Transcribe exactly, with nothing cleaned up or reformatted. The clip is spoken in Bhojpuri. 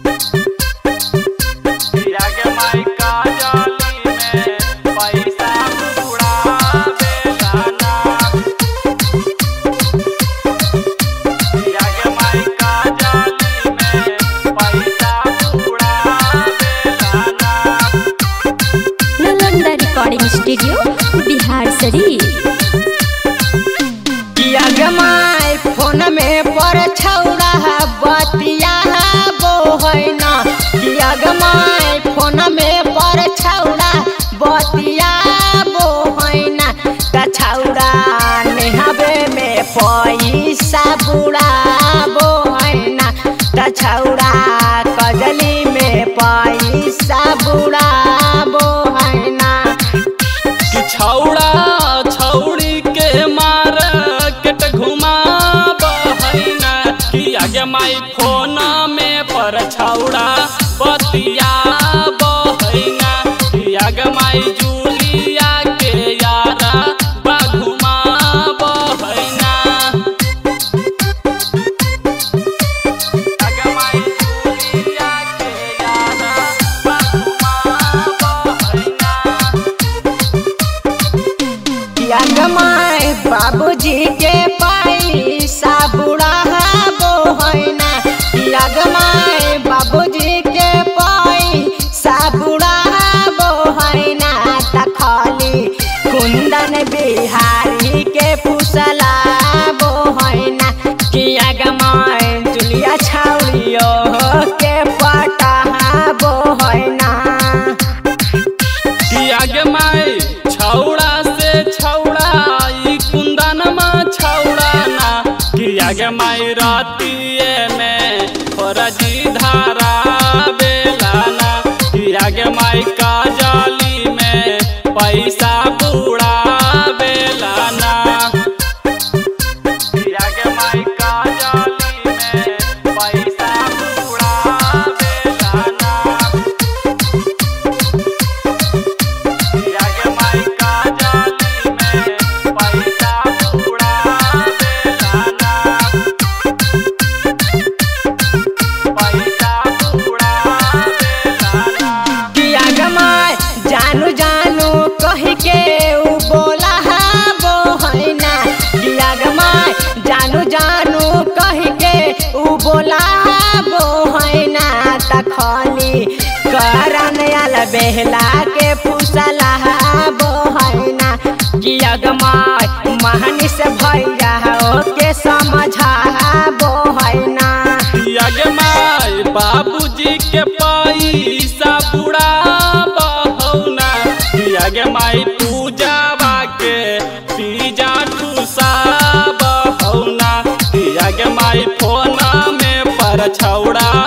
स्टूडियो बिहार शरीफ। किया गमाए फोन में पर छौड़ा बतिया बोहना, किया गमाए फोन में पर छौड़ा बतिया बोहना, त छौड़ा नेहाबे में पैसा बुड़ा बोहना, त छौड़ा कजली में पैसा बुड़ा बोहना। छौड़ा छौड़ी के मार केट घुमा बहना, कि आगे माई फोन में पर छौड़ा बतिया बहना, कि आगे माई जूलिया के यारा बा घुमा बहना। आगे माई जूलिया के यारा बा घुमा बहना। किया गमाए बाबूजी के पैसा बुड़ा बोहना, किया गमाए बाबूजी के पैसा बुड़ा बोहना, त खाली कुंदन बिहारी के फुसला बोहना, किया गमाए जुलिया छौड़ियो के पटा बोहना। किया गमाए छौड़ा से छौड़ा ई कुंदन में छौड़ा ना, किया गमाए रातिए में फरजी धारा बेलाना, किया गमाए काजली में पैसा बुड़ा बेलाना, किया गमाए काजली में पैसा बुड़ा बेलाना। जानू जानू कह के उ बोला बोहना, किया गमाए जानू जानू कह के उ बोला बोहना, त खाली करन आल बेहला के फुसला बोहना, किया गमाए महानी से भैया के समझा बोहना। किया गमाए बाबूजी के पैसा बुड़ा बहना, किया गमाए पूजावा के पिजा ठूसा बहना, किया गमाए फोन में पर छौड़ा